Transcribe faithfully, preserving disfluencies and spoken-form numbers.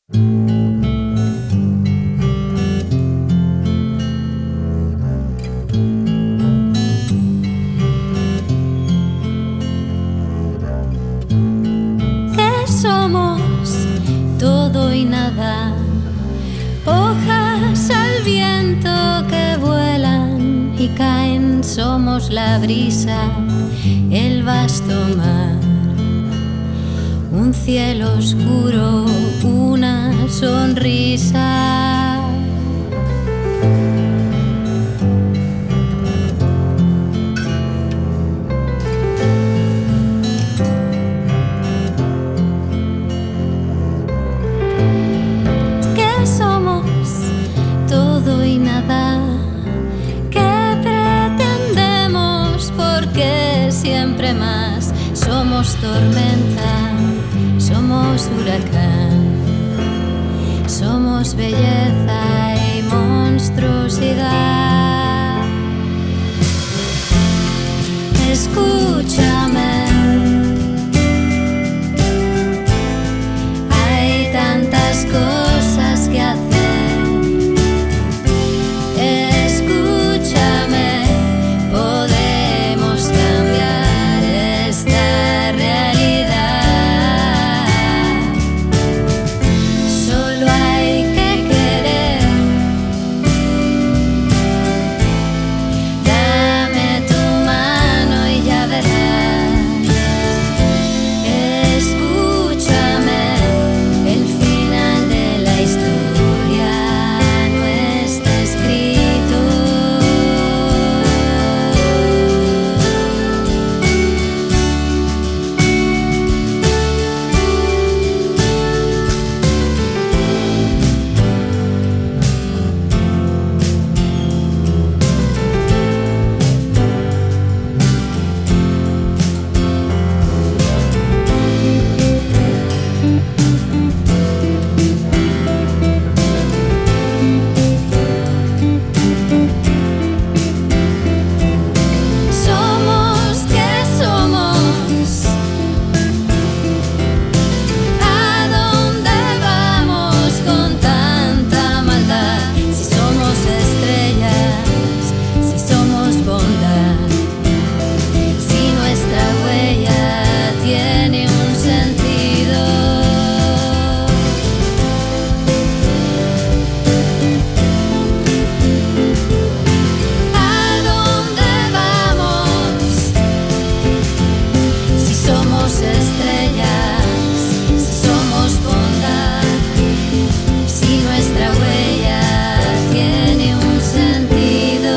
Que somos todo y nada, hojas al viento que vuelan y caen. Somos la brisa, el vasto mar, un cielo oscuro, una sonrisa. Que somos todo y nada, que pretendemos porque siempre más. Somos tormenta, somos huracán, somos belleza y monstruosidad. Escúchame, hay tantas cosas que hacer. Escúchame, podemos cambiar esta realidad. Solo hay que querer. Dame tu mano y ya verás. Escúchame, el final de la historia no está escrito. Somos que somos. ¿A dónde vamos con tanta maldad? Si somos estrellas, si somos bondad, si nuestra huella tiene un sentido. ¿A dónde vamos? Si somos estrellas, si somos bondad, si nuestra huella tiene un sentido.